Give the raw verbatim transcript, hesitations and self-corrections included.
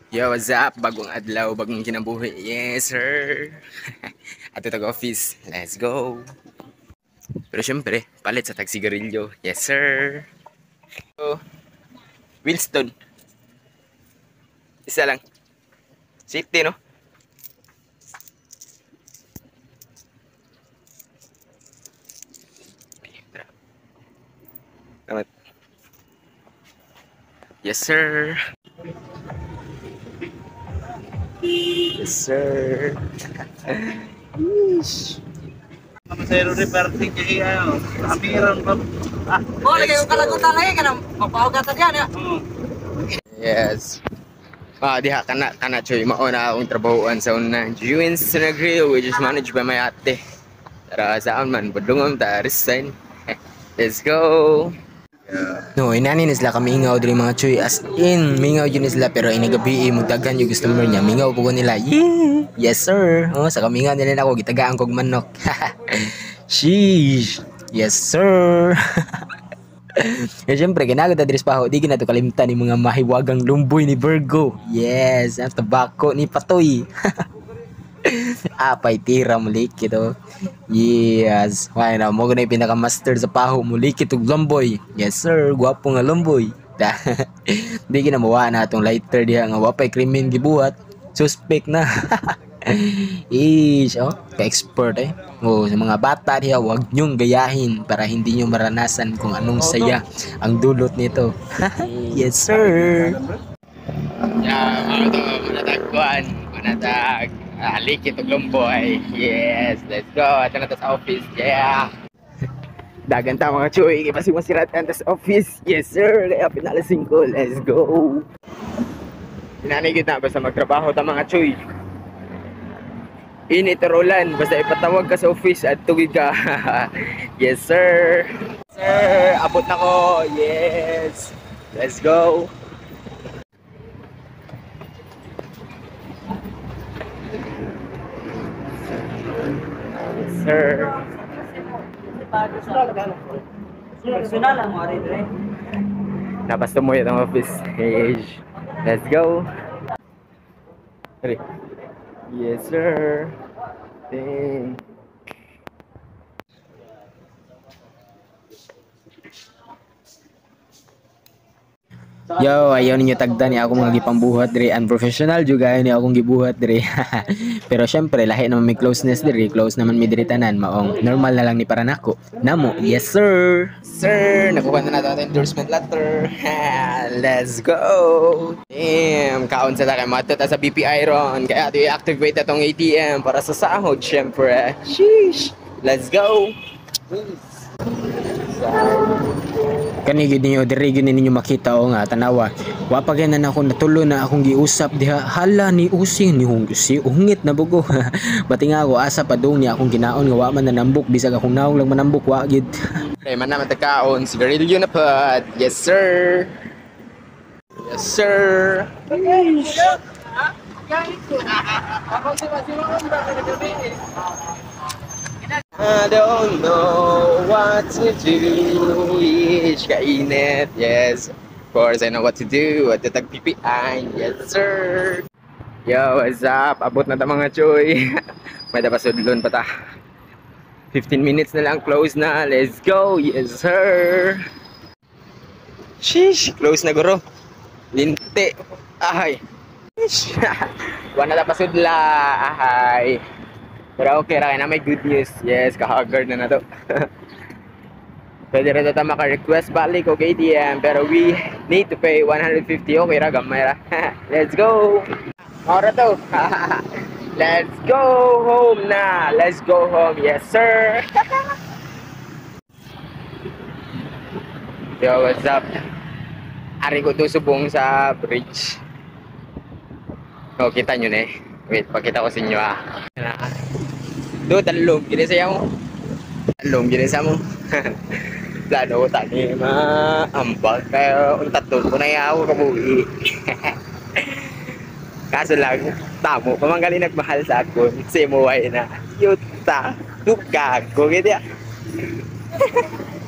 Yo, what's up? Bagong adlaw, bagong kinabuhi. Yes, sir. Ato tag-office. Let's go. Pero syempre, palit sa tag-sigarilyo. Yes, sir. So, Winston. Isa lang. Safety, no? Salamat. Yes, sir. Yes, sir. Yeesh. Masero reparting kaya ano, kamiran pa. Ah, Oh, lagi ko kalagutan lagi ka na mapahugatan yan ya. Yes. Ah, diha kana kana choy mauna akong trabahoan sa una. Juins na grill which is managed by my ate. Tara saan man budungom ta resign. Let's go. No, inani na sila kami ingaw diri mga choy as in mingaw yun sila pero inagabi mo daghan yung customer niya mingaw po ko nila. Yeah. Yes sir. Oh, sa kamingaw nila ako gitagaan kog manok. Sheesh. Yes sir. Eh syempre ginago ta diri sa paho di ginato kalimtan ni mga mahiwagang lumboy ni Virgo. Yes, ang tabako ni Patoy. Apay tira mulik ito. Yes. Why na mo gani pinaka master sa paho mulik ito lumboy. Yes sir, gwapo nga lumboy. Di ginamuwa na atong lighter diha nga wapay krimen gibuhat. Suspect na. Ish, oh, ka-expert eh. Oh, sa mga bata diha, wag nyong gayahin para hindi nyo maranasan kung anong saya ang dulot nito. Yes sir. Yeah, mga to, manatagkuhan, manatag. Halik ito lumboy. Yes, let's go. Ito na to sa office. Yeah. Dagan ta mga choy. Kasi masiratan ta sa office. Yes sir. Kaya pinalasing ko. Let's go. Pinanigid na basta magtrabaho ta mga choy. Init rolan. Basta ipatawag ka sa office at tugig ka. Yes sir. Sir, abot na ko. Yes. Let's go. Sir. Personal lang mo rin eh. Tapos tumuyo ng office. Hey, let's go. Ready? Yes, sir. Dang. Yo, ayaw ninyo tagda ni ako mga gipambuhat diri, unprofessional juga ni akong gibuhat diri. Pero syempre lahi naman may closeness diri, close naman mi diri tanan, maong normal na lang ni para nako. Namo, yes sir. Sir, nakuha na nato ang endorsement letter. Let's go. Damn, kaon sa kay mato ta sa B P I ron. Kaya ato i-activate atong A T M para sa sahod syempre. Sheesh. Let's go. Please. Kani gid ninyo diri gid ninyo makita o nga tanawa wa pa gyud na ako natulo na akong giusap diha hala ni using ni hung si ungit na bugo. Bati nga ako asa pa dong ni akong ginaon nga wa man nanambok bisag akong naong lang manambok wa gid. Kay man naman tagkaon sigarilyo na pat. Yes sir. Yes sir. I don't know what to do. Ish, kainit. Yes, of course I know what to do. At tag P P I. Yes, sir. Yo, what's up? Abot na ta mga choy. May tapasudlon pa ta. fifteen minutes na lang. Close na. Let's go. Yes, sir. Sheesh. Close na guro. Linti. Ahay. Sheesh. Wala na tapasudla. Ahay. Pero okay ra na may good news. Yes, kahagard na na to. Pwede rin ito maka-request balik o A T M pero we need to pay one hundred fifty. Okay ra, gamay ra. Let's go! Ora to! Let's go home na! Let's go home! Yes, sir! Yo, what's up? Ari ko to subong sa bridge. O, kita nyo na eh. Wait, pakita ko sa inyo ah. Do talong gini saya mo. Talong gini sa mo. Plano tani ma ambag kayo untat do ko na yaw kabuhi. Kaso lang tamo pamanggali nagmahal sa ako. Say mo way na. Yuta. Duka ko gid ya.